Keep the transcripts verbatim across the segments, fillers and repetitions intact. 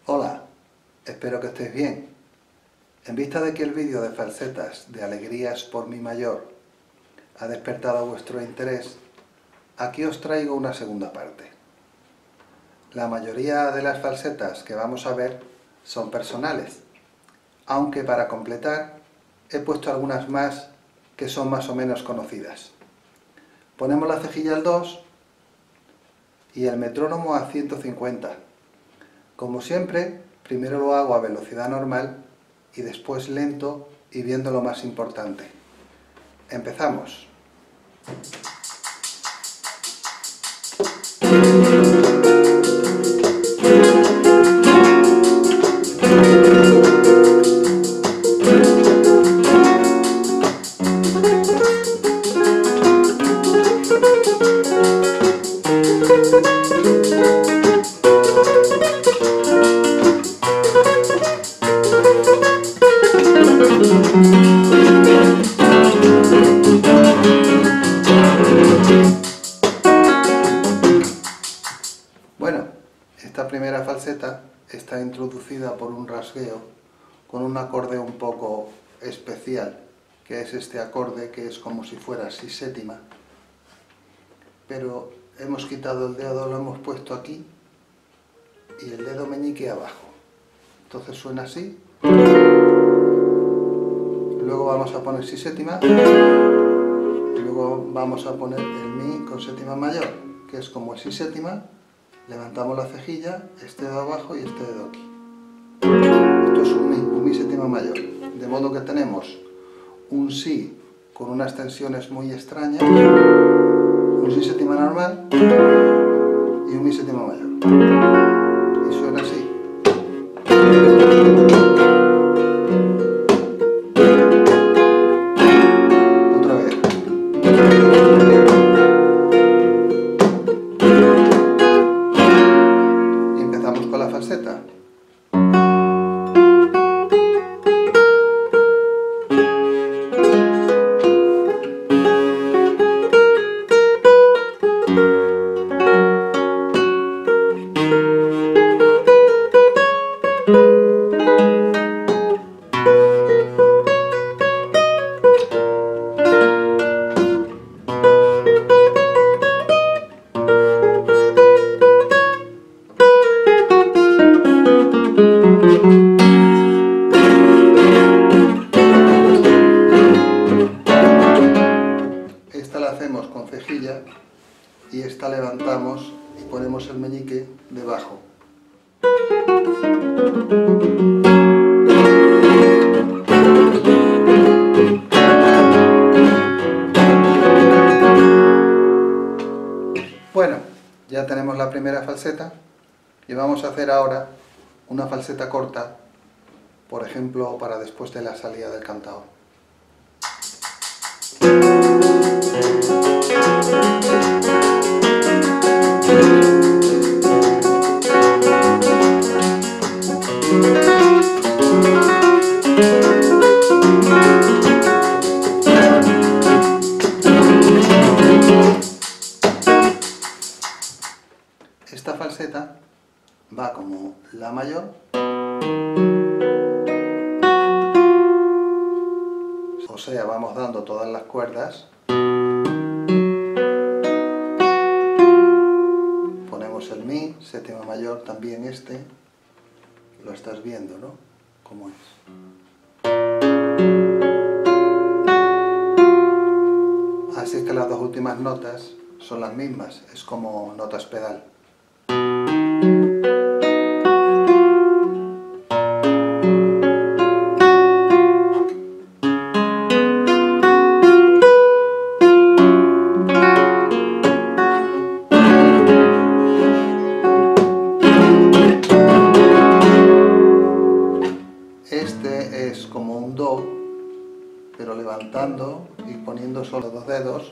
Hola, espero que estéis bien. En vista de que el vídeo de falsetas de Alegrías por Mi mayor ha despertado vuestro interés, aquí os traigo una segunda parte. La mayoría de las falsetas que vamos a ver son personales, aunque para completar he puesto algunas más que son más o menos conocidas. Ponemos la cejilla al dos y el metrónomo a ciento cincuenta. Como siempre, primero lo hago a velocidad normal y después lento y viendo lo más importante. Empezamos. Bueno, esta primera falseta está introducida por un rasgueo con un acorde un poco especial, que es este acorde que es como si fuera si séptima, pero hemos quitado el dedo, lo hemos puesto aquí y el dedo meñique abajo. Entonces suena así. Luego vamos a poner si séptima y luego vamos a poner el mi con séptima mayor, que es como si séptima. Levantamos la cejilla, este dedo abajo y este dedo aquí. Esto es un mi, un mi séptima mayor. De modo que tenemos un si con unas tensiones muy extrañas, un si séptima normal y un mi séptima mayor. Y suena así. Otra vez. Con la falseta. Esta la hacemos con cejilla y esta levantamos y ponemos el meñique debajo. Bueno, ya tenemos la primera falseta y vamos a hacer ahora una falseta corta, por ejemplo, para después de la salida del cantador. Esta falseta va como la mayor, o sea, vamos dando todas las cuerdas, ponemos el mi, séptima mayor, también este, lo estás viendo, ¿no? ¿Cómo es? Así es que las dos últimas notas son las mismas, es como notas pedal. Este es como un do, pero levantando y poniendo solo dos dedos.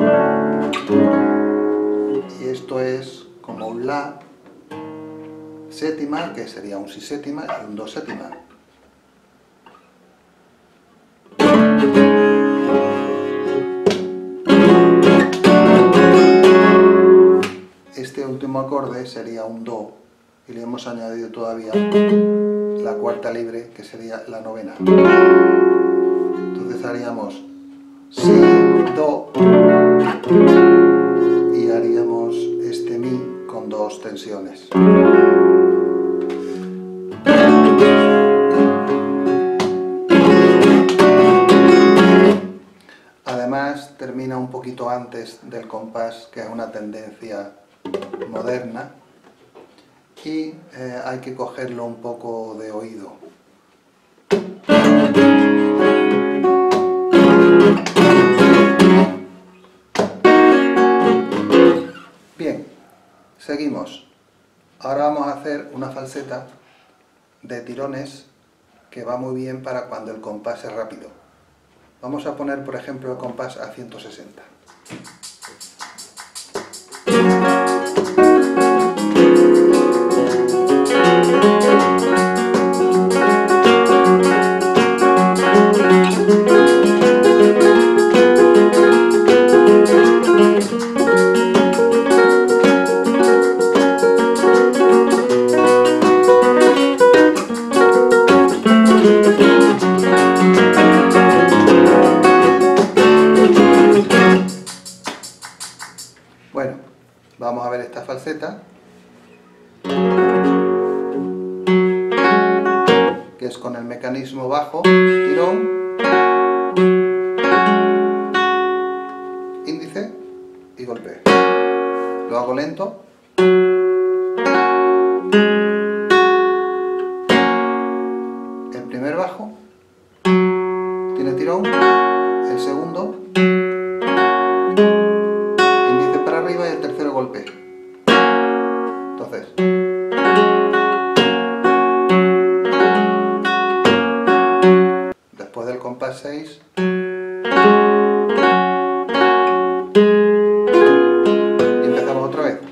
Y esto es como un la séptima, que sería un si séptima, y un do séptima. Este último acorde sería un do y le hemos añadido todavía la cuarta libre, que sería la novena. Entonces haríamos si, do, y haríamos este mi con dos tensiones. Además termina un poquito antes del compás, que es una tendencia moderna, y eh, hay que cogerlo un poco de oído. Bien, seguimos. Ahora vamos a hacer una falseta de tirones que va muy bien para cuando el compás es rápido. Vamos a poner, por ejemplo, el compás a ciento sesenta. Bueno, vamos a ver esta falseta, que es con el mecanismo bajo, tirón, índice y golpe. Lo hago lento. El primer bajo tiene tirón, el segundo arriba y el tercero golpe. Entonces, después del compás seis, y empezamos otra vez.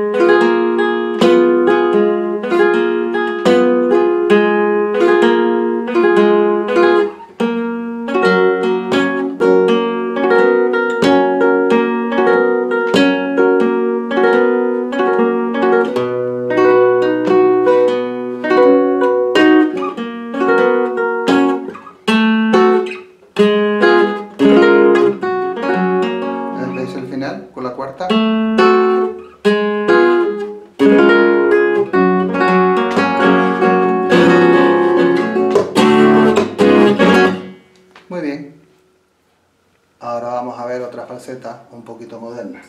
Con la cuarta. Muy bien. Ahora vamos a ver otra falseta un poquito moderna.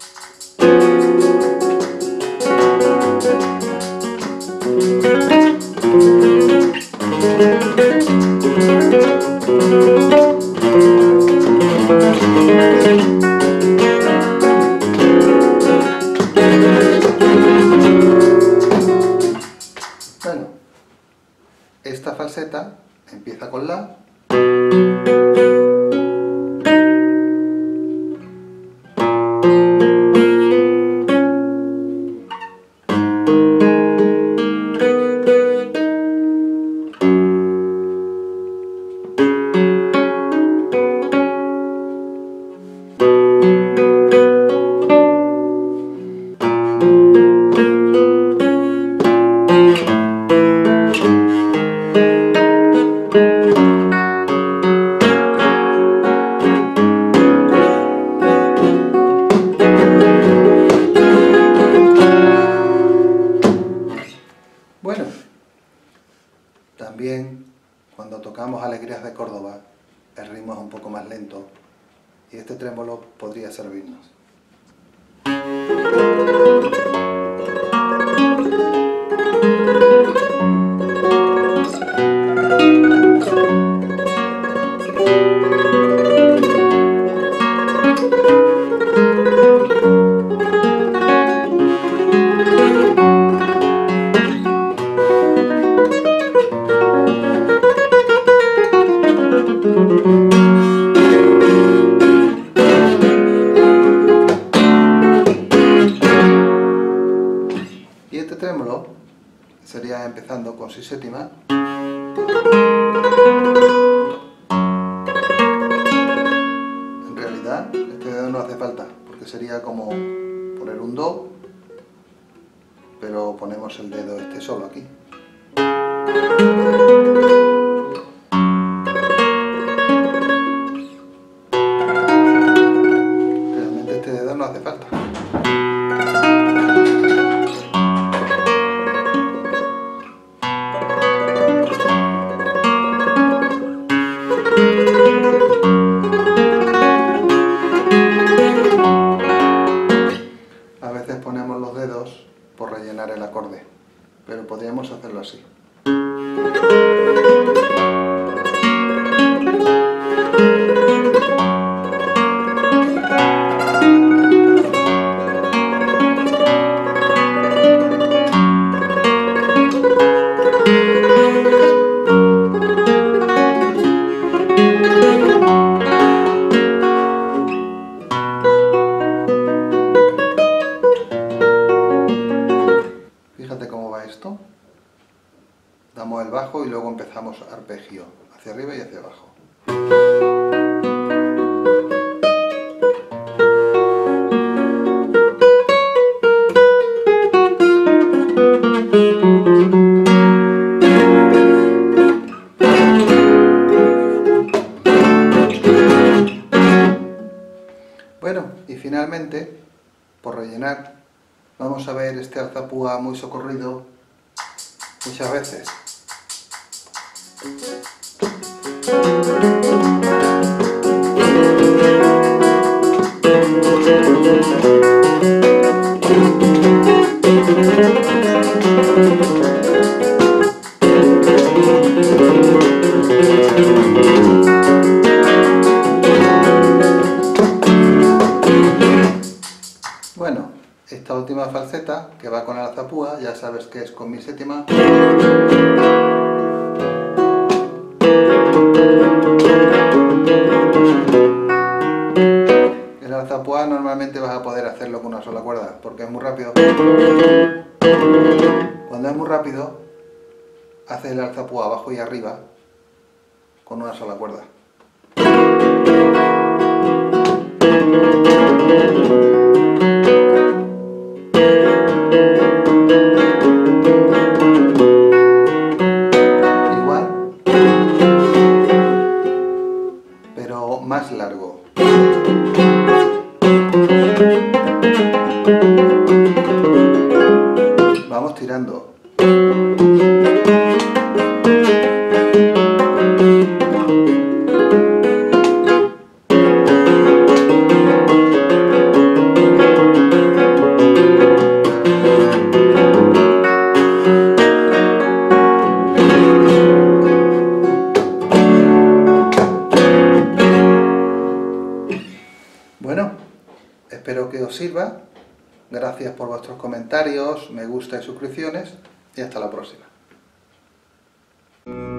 Bueno, esta falseta empieza con la, bueno, también cuando tocamos Alegrías de Córdoba, el ritmo es un poco más lento y este trémolo podría servirnos. Y este trémolo sería empezando con si séptima, en realidad este dedo no hace falta porque sería como poner un do, pero ponemos el dedo este solo aquí. Realmente este dedo no hace falta. A veces ponemos los dedos por rellenar el acorde, pero podríamos hacerlo así. Fíjate cómo va esto. Damos el bajo y luego empezamos arpegio, hacia arriba y hacia abajo. Bueno, y finalmente, por rellenar, vamos a ver este alzapúa muy socorrido muchas veces. Bueno, esta última falseta que va con el alzapúa, ya sabes que es con mi séptima. El alzapúa normalmente vas a poder hacerlo con una sola cuerda, porque es muy rápido. Cuando es muy rápido, haces el alzapúa abajo y arriba con una sola cuerda. Igual, pero más largo. Vamos tirando. Bueno, espero que os sirva. Gracias por vuestros comentarios, me gusta y suscripciones, y hasta la próxima.